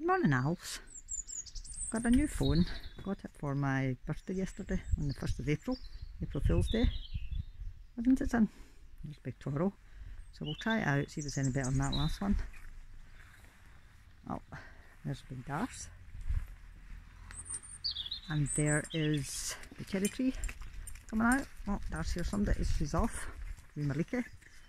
Good morning, Alfs. Got a new phone. Got it for my birthday yesterday on the 1st of April, April Fool's Day. Wasn't it, son? There's big Toro. So we'll try it out, see if it's any better than that last one. Oh, there's a big D'Arcy. And there is the cherry tree coming out. Oh, D'Arcy or somebody, she's off. Staffy Malike.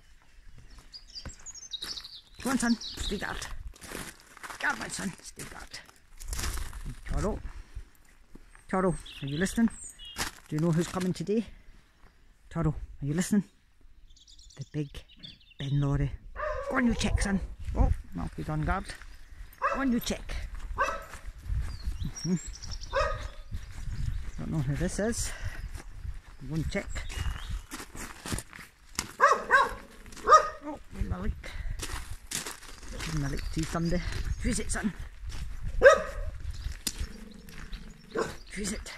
Go on, son, stay guard. Guard, my son, stay guard. Toro. Toro, are you listening? Do you know who's coming today? Toro, are you listening? The big Ben lorry. Go on, you check, son. Oh, Malky's on guard. Go on, you check. Don't know who this is. Go and check. Oh, Malike. Malike to Sunday. Choose it, son. Choose it.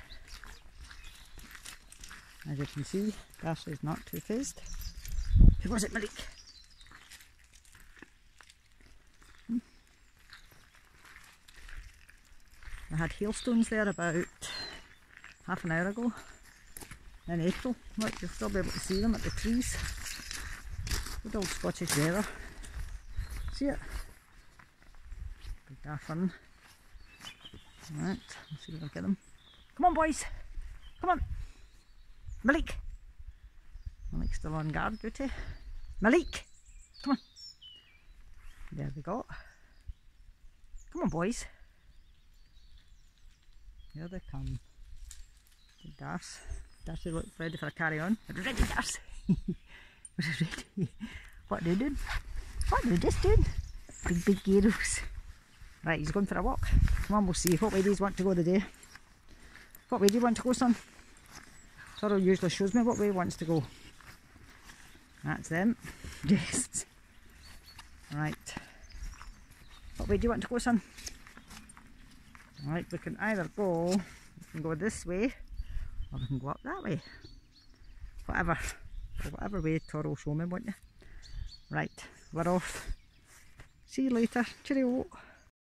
As you can see, D'Arcy's not too phased. Who was it, Malike? I had hailstones there about half an hour ago in April. Look, you'll still be able to see them at the trees. Good old Scottish weather. See it? Big daft fun. Right, let's see if I get them. Come on, boys! Come on! Malike! Malike's still on guard duty. Malike! Come on! There we go. Come on, boys! Here they come. Big D'Arcy. D'Arcy looks ready for a carry on. Ready, D'Arcy! Ready? What are they doing? What are they just doing? Big gyros. Right, he's going for a walk. Come on, we'll see. What way do you want to go today? What way do you want to go, son? Toro usually shows me what way he wants to go. That's them. Yes. Right. What way do you want to go, son? Right, we can either go, we can go this way, or we can go up that way. Whatever. Whatever way Toro will show me, won't you? Right, we're off. See you later. Cheerio.